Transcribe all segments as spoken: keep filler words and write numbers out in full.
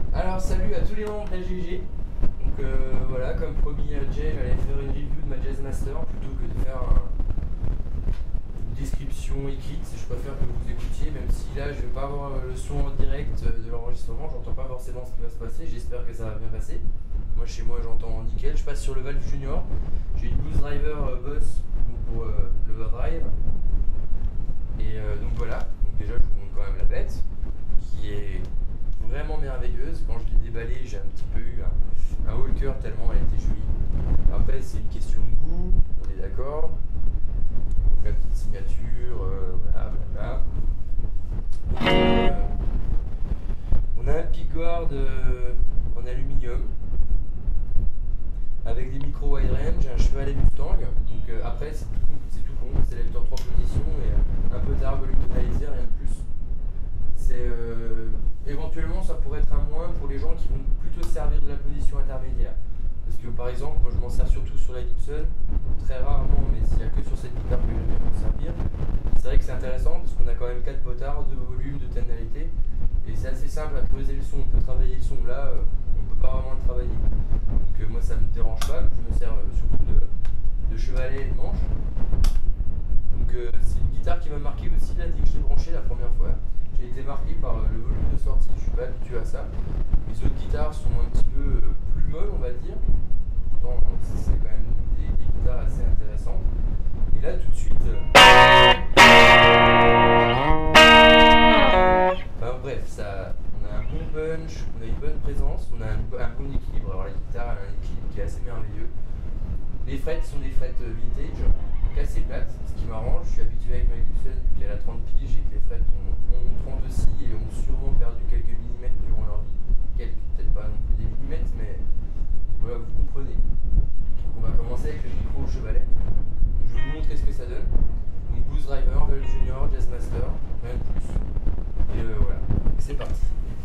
Alors salut à tous les membres de la G G. Donc euh, voilà, comme promis à Jay, j'allais faire une review de ma Jazzmaster plutôt que de faire un- une description écrite. Je préfère que vous écoutiez, même si là je vais pas avoir le son en direct de l'enregistrement, j'entends pas forcément ce qui va se passer, j'espère que ça va bien passer. Moi chez moi j'entends nickel, je passe sur le Valve Junior, j'ai une Blues Driver euh, Boss donc pour euh, l'overdrive. Et euh, donc voilà, donc déjà je vous montre quand même la bête, qui est vraiment merveilleuse. Quand je l'ai déballée, j'ai un petit peu eu un, un haut le cœur tellement elle était jolie. Après c'est une question de goût, on est d'accord. Donc la petite signature, euh, voilà, voilà. Donc, euh, on a un pickguard euh, en aluminium avec des micros wide range, un chevalet Mustang. Donc euh, après c'est tout, c'est tout con, c'est l'électeur trois positions et euh, un peu d'arbre volume tonalisé, rien de plus. C'est euh, éventuellement ça pourrait être un moins pour les gens qui vont plutôt se servir de la position intermédiaire. Parce que par exemple, moi je m'en sers surtout sur la Gibson, très rarement, mais s'il n'y a que sur cette guitare que j'aime bien m'en servir. C'est vrai que c'est intéressant parce qu'on a quand même quatre potards, deux volumes, deux tonalités, et c'est assez simple à creuser le son. On peut travailler le son là, euh, on ne peut pas vraiment le travailler. Donc euh, moi ça me dérange pas, je me sers euh, surtout de, de chevalet et de manche. Donc euh, c'est une guitare qui m'a marqué aussi là dès que je l'ai branchée la première fois. J'ai été marqué par euh, le volume de sortie, je suis pas habitué à ça. Les autres guitares sont un petit peu euh, plus molles, on va dire. Pourtant, hein, c'est quand même des, des guitares assez intéressantes. Et là, tout de suite. Euh... Enfin, bref, ça, on a un bon punch, on a une bonne présence, on a un, un bon équilibre. Alors, la guitare elle a un équilibre qui est assez merveilleux. Les frettes sont des frettes vintage, donc assez plates, ce qui m'arrange. Je suis habitué avec ma Gibson, vu qu'elle a trente piges et que les frettes ont, ont trente aussi et ont sûrement perdu quelques millimètres durant leur vie. Quelques, peut-être pas non plus des millimètres, mais voilà, vous comprenez. Donc on va commencer avec le micro au chevalet. Donc je vais vous montrer ce que ça donne. Donc Blues Driver, Valve Junior, Jazzmaster, rien de plus. Et euh, voilà, donc c'est parti.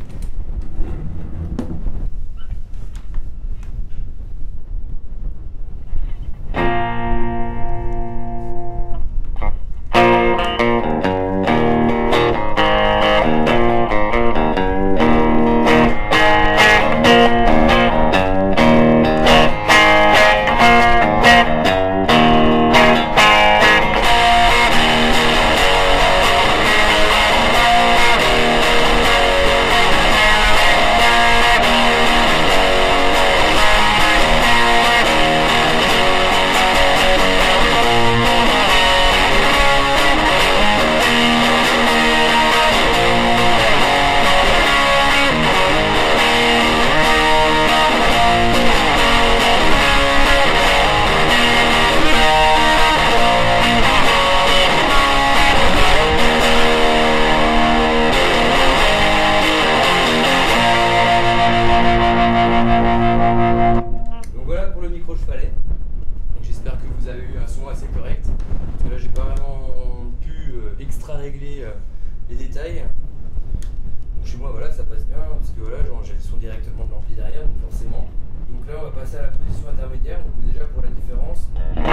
Assez correct, parce que là j'ai pas vraiment pu euh, extra régler euh, les détails. Donc chez moi voilà, ça passe bien parce que voilà, j'ai le son directement de l'ampli derrière, donc forcément. Donc là on va passer à la position intermédiaire. Donc déjà pour la différence,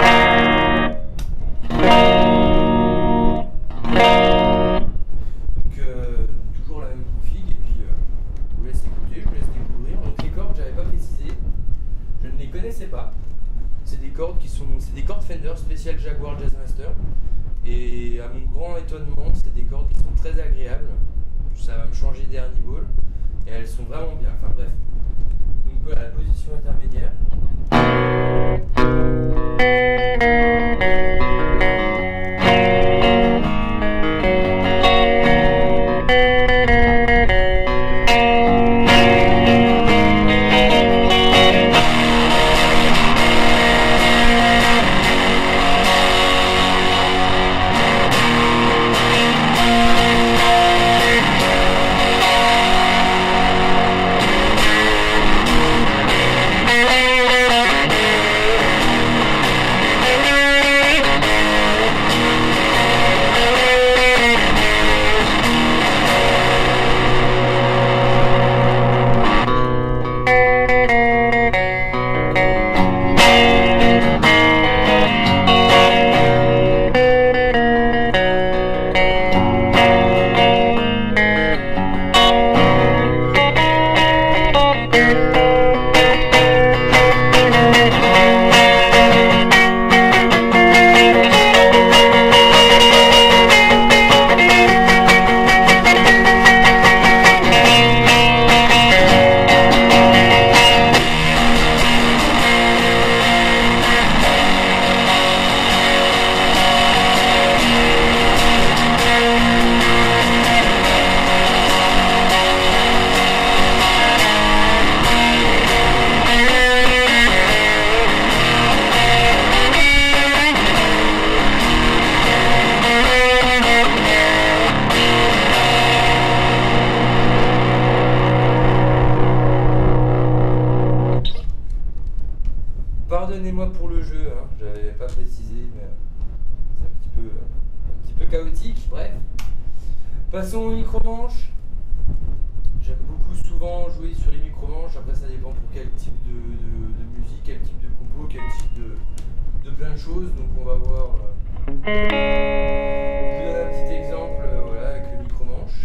donc euh, toujours la même config et puis euh, je vous laisse écouter, je vous laisse découvrir. Donc les cordes j'avais pas précisé, je ne les connaissais pas. C'est des cordes qui sont, c'est des cordes Fender spéciales Jaguar Jazzmaster. Et à mon grand étonnement, c'est des cordes qui sont très agréables. Ça va me changer des Ernie Ball. Et elles sont vraiment bien. Enfin bref. Donc voilà, la position intermédiaire. Hey! excusez-moi pour le jeu, hein, j'avais pas précisé, mais c'est un petit peu, un petit peu chaotique. Bref, passons aux micro-manches. J'aime beaucoup souvent jouer sur les micro-manches, après ça dépend pour quel type de, de, de musique, quel type de compo, quel type de, de plein de choses, donc on va voir. Euh, je vous donne un petit exemple euh, voilà, avec le micro-manche.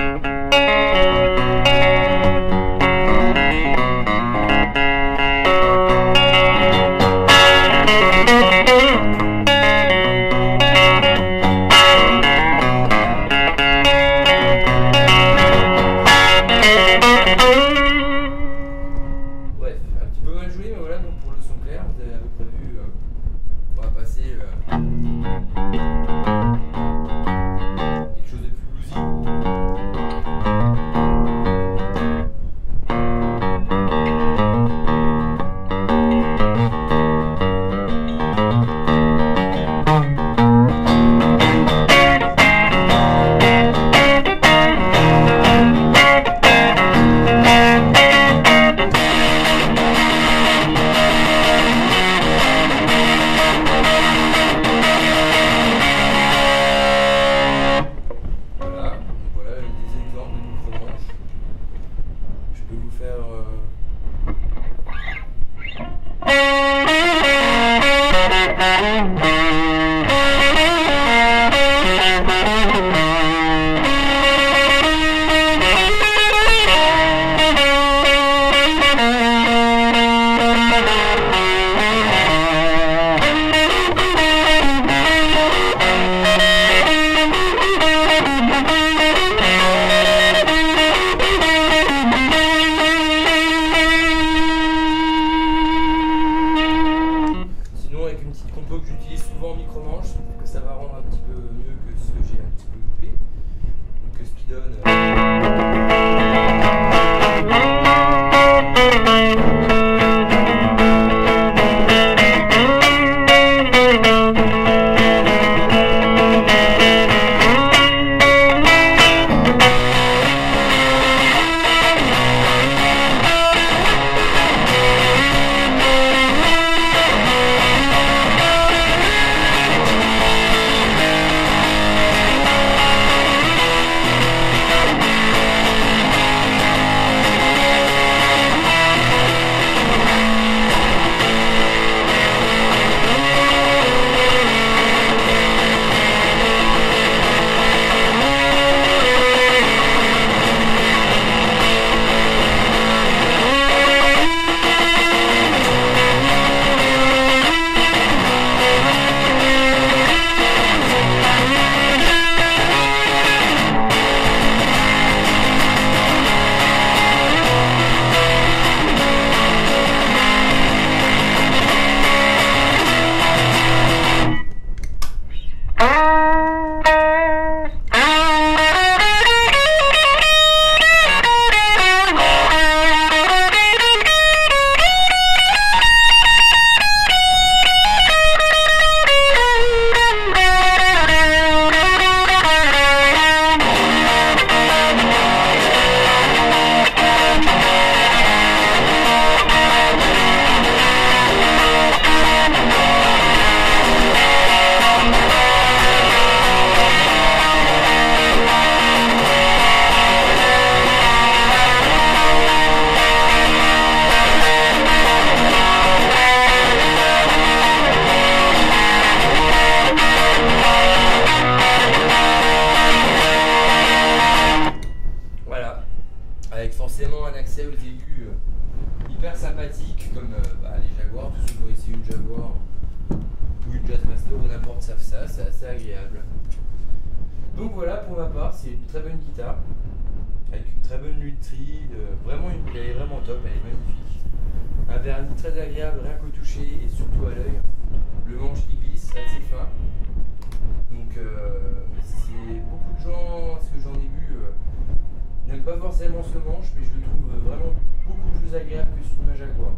Donc voilà, pour ma part, c'est une très bonne guitare, avec une très bonne lutherie, euh, vraiment une, elle est vraiment top, elle est magnifique. Un vernis très agréable, rien qu'au toucher et surtout à l'œil. Le manche qui glisse, assez fin. Donc euh, c'est beaucoup de gens, ce que j'en ai vu, euh, n'aiment pas forcément ce manche, mais je le trouve vraiment beaucoup plus agréable que sur ma Jaguar.